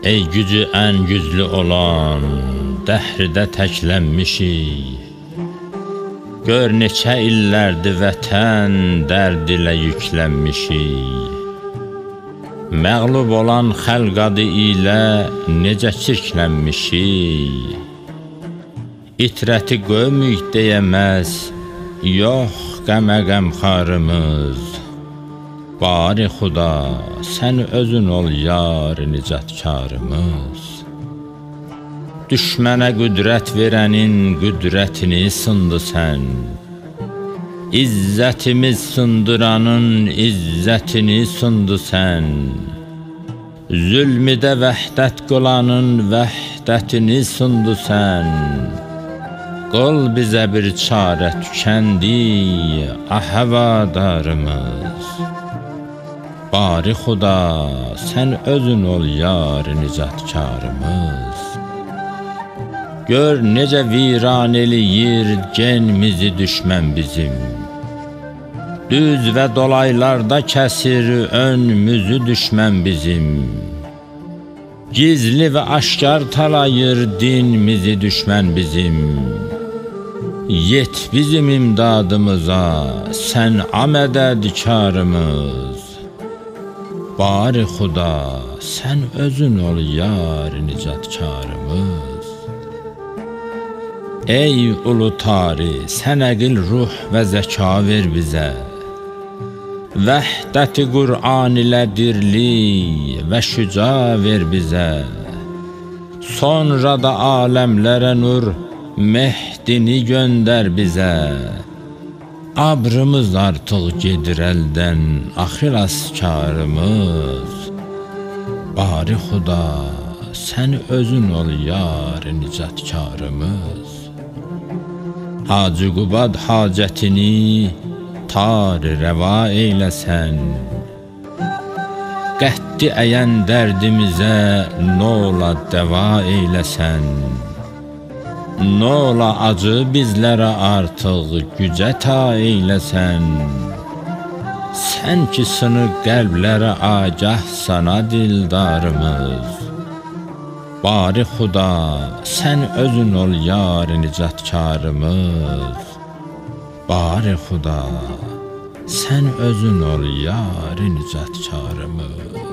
Ey gücü ən güclü olan, dəhridə təklənmişik. Gör neçə illərdir vətən dərd ilə yüklənmişik. Məğlub olan xəlq adı ilə necə çirklənmişik. İtrəti qövmük deyəməz, yox qəmə qəmxarımız. Bari Xuda, sən özün ol yar nicatkarımız. Düşmənə qüdrət verənin qüdrətini sındı sən. İzzətimiz sındıranın izzətini sındı sən. Zülmidə vəhdət qılanın vəhdətini sındı sən. Qıl bizə bir çarə tükəndi ahəvadarımız. Bari Xuda, sən özün ol yar nicatkarımız. Gör necə viran eləyir genimizi düşmən bizim. Düz və dolaylarda kəsir önümüzü düşmən bizim. Gizli və aşkar talayır dinimizi düşmən bizim. Yet bizim imdadımıza, sən amədədkarımız. Bari Xuda, sən özün ol yar nicatkarımız. Ey ulu tari, sən əqil ruh və zəka ver bizə. Vəhdəti Qur'an ilə dirli və şüca ver bizə. Sonra da aləmlərə nur Mehdini göndər bizə. Abrımız artıq gedir əldən, xilaskarımız. Bari Xuda, sən özün ol yar nicatkarımız. Hacı Qubad hacətini tar-ı rəva eyləsən. Qətti əyən dərdimizə nola dəva eyləsən. Nola acı bizlərə artıq gücə ta eyləsən. Sən ki sınıq qəlblərə agah sana dildarımız. Bari Xuda, sən özün ol yar nicatkarımız. Bari Xuda, sən özün ol yar nicatkarımız.